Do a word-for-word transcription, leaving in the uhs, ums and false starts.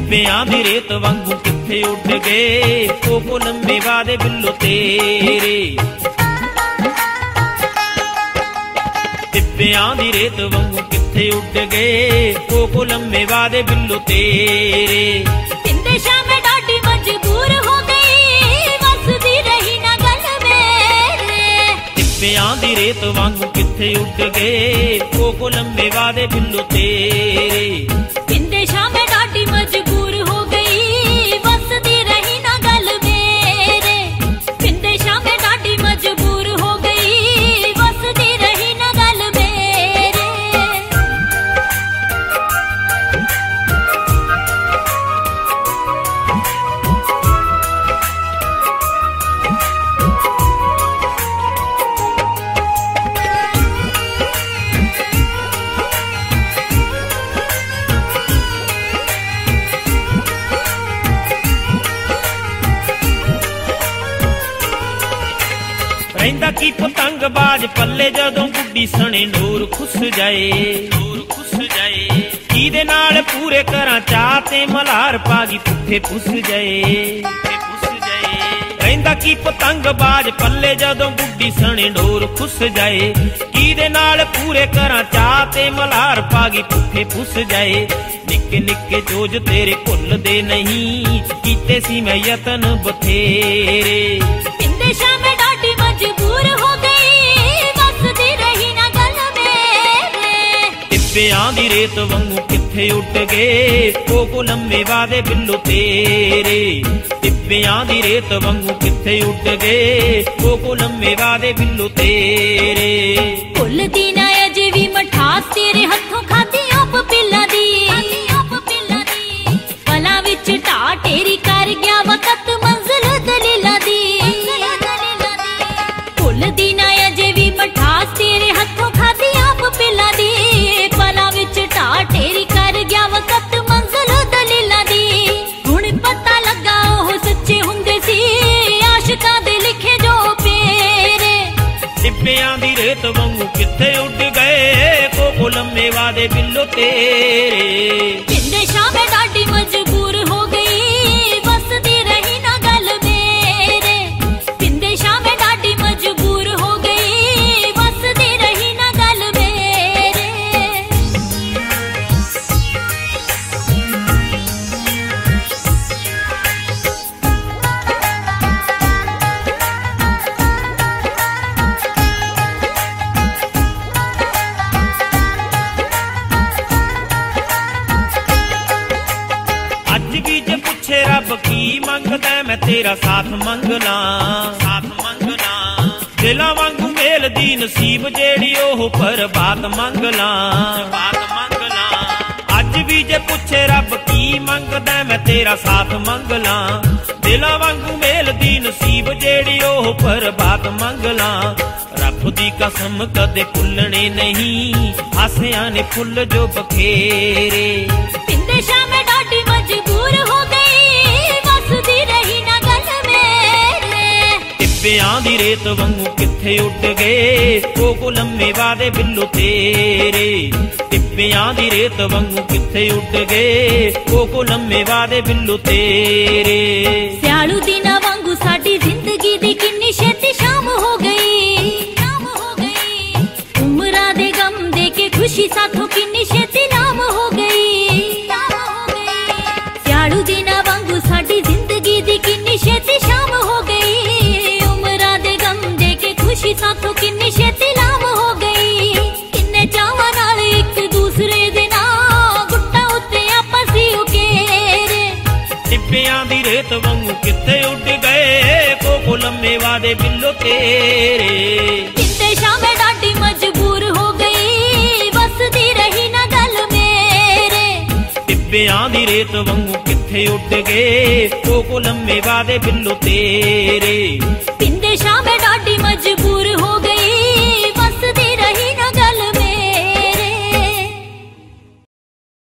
ਟਿੱਬਿਆਂ ਦੀ ਰੇਤ ਵਾਂਗੂ ਕਿੱਥੇ ਉੱਡ ਗਏ ਉਹ ਲੰਮੇ ਵਾਦੇ ਬਿੱਲੋ ਤੇਰੇ। ਟਿੱਬਿਆਂ ਦੀ ਰੇਤ ਵਾਂਗੂ ਕਿੱਥੇ ਉੱਡ ਗਏ ਉਹ ਲੰਮੇ ਵਾਦੇ ਬਿੱਲੋ ਤੇਰੇ। ਪਿੰਦੇ ਸ਼ਾਮੇ ਡਾਢੀ ਮਜਬੂਰ ਹੋ ਗਈ ਵਸਦੀ ਰਹੀ ਨਾ ਗੱਲ ਮੇਰੇ। ਟਿੱਬਿਆਂ ਦੀ ਰੇਤ ਵਾਂਗੂ ਕਿੱਥੇ ਉੱਡ ਗਏ ਉਹ ਲੰਮੇ ਵਾਦੇ ਬਿੱਲੋ ਤੇਰੇ। ਪਿੰਦੇ ਸ਼ਾਮੇ ਡਾਢੀ ਮਜਬੂਰ ਹੋ ਗਈ ਵਸਦੀ ਰਹੀ ਨਾ ਗੱਲ ਮੇਰੇ। ਪਿੰਦੇ ਸ਼ਾਮੇ ਡਾਢੀ ਮਜਬੂਰ ਹੋ ਗਈ ਵਸਦੀ ਰਹੀ ਨਾ ਗੱਲ ਮੇਰੇ। ਰਹਿੰਦਾ ਕੀ ਪਤੰਗ ਬਾਜ ਪੱਲੇ ਜਦੋਂ ਗੁੱਡੀ ਸਣੇ ਨੂਰ ਖੁੱਸ ਜਾਏ ਨੂਰ ਖੁੱਸ ਜਾਏ। ਕਿਹਦੇ ਨਾਲ ਪੂਰੇ ਕਰਾਂ ਚਾਹ ਤੇ ਮਲਹਾਰ ਪਾ ਗਈ ਪੁੱਠੇ ਪੁੱਸ ਜਾਏ ਪੁੱਸ ਜਾਏ। ਰਹਿੰਦਾ ਕੀ ਪਤੰਗ ਬਾਜ ਪੱਲੇ ਜਦੋਂ ਗੁੱਡੀ ਸਣੇ ਨੂਰ ਖੁੱਸ ਜਾਏ। ਕਿਹਦੇ ਨਾਲ ਪੂਰੇ ਕਰਾਂ ਚਾਹ ਤੇ ਮਲਹਾਰ ਪਾ ਗਈ ਪੁੱਠੇ ਪੁੱਸ ਜਾਏ। ਨਿੱਕੇ ਨਿੱਕੇ ਚੋਜ ਤੇਰੇ ਭੁੱਲਦੇ ਨਹੀਂ ਕੀਤੇ ਸੀ ਮੈਂ ਯਤਨ ਬਥੇਰੇ। ਪਿੰਦੇ ਸ਼ਾਮੇ ਡਾਢੀ ਮਜਬੂਰ ਹੋ ਗਈ ਵਸਦੀ ਰਹੀ ਨਾ ਗੱਲ ਮੇਰੇ। ਟਿੱਬਿਆਂ ਦੀ ਰੇਤ ਵਾਂਗੂ ਕਿੱਥੇ ਉੱਡ ਗਏ ਉਹ ਲੰਮੇ ਵਾਦੇ ਬਿੱਲੋ ਤੇਰੇ। ਟਿੱਬਿਆਂ ਦੀ ਰੇਤ ਵਾਂਗੂ ਕਿੱਥੇ ਉੱਡ ਗਏ ਉਹ ਲੰਮੇ ਵਾਦੇ ਬਿੱਲੋ ਤੇਰੇ। ਭੁੱਲਦੀ ਨਾ ਅਜੇ ਵੀ ਮਠਾਸ ਤੇਰੇ ਹੱਥੋਂ ਖਾਦੀ ਆਪ ਪਿੱਲਾਂ ਦੀ ਪਲਾਂ ਵਿੱਚ ਢਾਹ ਢੇਰੀ ਕਰ ਗਿਆ ਵਕਤ ਮੰਜ਼ਿਲ ਦਲੀਲਾਂ ਦੀ। ਭੁੱਲਦੀ ਨਾ ਅਜੇ ਵੀ ਮਠਾਸ ਤੇਰੇ ਹੱਥੋਂ ਖਾਦੀ ਆਪ ਪਿੱਲਾਂ ਦੀ ਪਲਾਂ ਵਿੱਚ ਢਾਹ ਢੇਰੀ ਕਰ ਗਿਆ ਵਕਤ ਮੰਜ਼ਿਲ ਦਲੀਲਾਂ ਦੀ। ਹੁਣ ਪਤਾ ਲੱਗਾ ਉਹ ਸੱਚੇ ਹੁੰਦੇ ਸੀ ਆਸ਼ਿਕਾਂ ਦੇ ਲਿਖੇ ਜੋ ਪੇਰੇ। ਟਿੱਬਿਆਂ ਦੀ ਰੇਤ ਵਾਂਗੂ ਕਿੱਥੇ ਉੱਡ ਗਏ ਉਹ ਲੰਮੇ ਵਾਦੇ ਬਿੱਲੋ ਤੇਰੇ। ਪਿੰਦੇ ਸ਼ਾਮੇ ਡਾਢੀ ਮਜਬੂਰ ਹੋ ਗਈ ਵਸਦੀ ਰਹੀ ਨਾ ਗੱਲ ਮੇਰੇ। ਪਿੰਦੇ ਸ਼ਾਮੇ ਡਾਢੀ ਮਜਬੂਰ ਹੋ ਗਈ ਵਸਦੀ ਰਹੀ ਨਾ ਗੱਲ ਮੇਰੇ। ਅੱਜ ਵੀ ਜੇ ਪੁੱਛੇ ਰੱਬ ਕੀ ਮੰਗਦਾ ਮੈਂ ਤੇਰਾ ਸਾਥ ਮੰਗਣਾ ਸਾਥ ਮੰਗਣਾ। ਦਿਲਾਂ ਵਾਂਗੂ ਮੇਲ ਦੀ ਨਸੀਬ ਜਿਹੜੀ ਉਹ ਪਰ ਬਾਤ ਮੰਗਣਾ ਬਾਤ ਮੰਗਣਾ। ਅੱਜ ਵੀ ਜੇ ਪੁੱਛੇ ਰੱਬ ਕੀ ਮੰਗਦਾ ਮੈਂ ਤੇਰਾ ਸਾਥ ਮੰਗਣਾ। ਦਿਲਾਂ ਵਾਂਗੂ ਮੇਲ ਦੀ ਨਸੀਬ ਜਿਹੜੀ ਉਹ ਪਰ ਬਾਤ ਮੰਗਣਾ। ਰੱਬ ਦੀ ਕਸਮ ਕਦੇ ਭੁੱਲਣੇ ਨਹੀਂ ਹਾਸਿਆਂ ਨੇ ਫੁੱਲ ਜੋ ਬਖੇਰੇ। ਪਿੰਦੇ ਸ਼ਾਮੇ ਡਾਢੀ ਮਜਬੂਰ ਹੋ ਗਈ ਵਸਦੀ ਰਹੀ ਨਾ ਗੱਲ ਮੇਰੇ। ਟਿੱਬਿਆਂ ਦੀ ਰੇਤ ਵਾਂਗੂ ਕਿੱਥੇ ਉੱਡ ਗਏ ਉਹ ਲੰਮੇ ਵਾਦੇ ਬਿੱਲੋ ਤੇਰੇ। ਟਿੱਬਿਆਂ ਦੀ ਰੇਤ ਵਾਂਗੂ ਕਿੱਥੇ ਉੱਡ ਗਏ ਉਹ ਲੰਮੇ ਵਾਦੇ ਬਿੱਲੋ ਤੇਰੇ। ਸਿਆਲੂ ਦਿਨਾਂ ਵਾਂਗੂ ਸਾਡੀ ਜ਼ਿੰਦਗੀ ਦੀ ਕਿੰਨੀ ਛੇਤੀ ਸ਼ਾਮ ਹੋ ਗਈ ਸ਼ਾਮ ਹੋ ਗਈ। ਉਮਰਾਂ ਦੇ ਗਮ ਦੇ ਕੇ ਖੁਸ਼ੀ ਸਾਥੋਂ ਕਿੰਨੀ ਛੇਤੀ ਨਾਮ ਹੋ ਗਈ ਨਾਮ ਹੋ ਗਈ। ਸਿਆਲੂ ਦਿਨਾਂ ਵਾਂਗੂ ਸਾਡੀ ਜ਼ਿੰਦਗੀ ਦੀ ਕਿੰਨੀ ਛੇਤੀ ਸ਼ਾਮ ਹੋ ਗਈ। ਉਮਰਾਂ ਦੇ ਗਮ ਦੇ ਕੇ ਖੁਸ਼ੀ ਸਾਥੋਂ ਕਿੰਨੀ ਛੇਤੀ ਨਾਮ ਹੋ ਗਈ। ਕਿੰਨੇ ਚਾਵਾਂ ਨਾਲ ਇੱਕ ਦੂਸਰੇ ਦੇ ਨਾਂ ਗੁੱਟਾਂ ਉੱਤੇ ਆਪਸ ਹੀ ਉਕੇਰੇ। ਟਿੱਬਿਆਂ ਦੀ ਰੇਤ ਵਾਂਗੂ ਕਿੱਥੇ ਉੱਡ ਗਏ ਉਹ ਲੰਮੇ ਵਾਦੇ ਬਿੱਲੋ ਤੇਰੇ। ਪਿੰਦੇ ਸ਼ਾਮੇ ਡਾਢੀ ਮਜਬੂਰ ਹੋ ਗਈ ਵਸਦੀ ਰਹੀ ਨਾ ਗੱਲ ਮੇਰੇ। ਟਿੱਬਿਆਂ ਦੀ ਰੇਤ ਵਾਂਗੂ ਕਿੱਥੇ ਉੱਡ ਗਏ ਉਹ ਲੰਮੇ ਵਾਦੇ ਬਿੱਲੋ ਤੇਰੇ। ਪਿੰਦੇ ਸ਼ਾਮੇ ਡਾਢੀ ਮਜਬੂਰ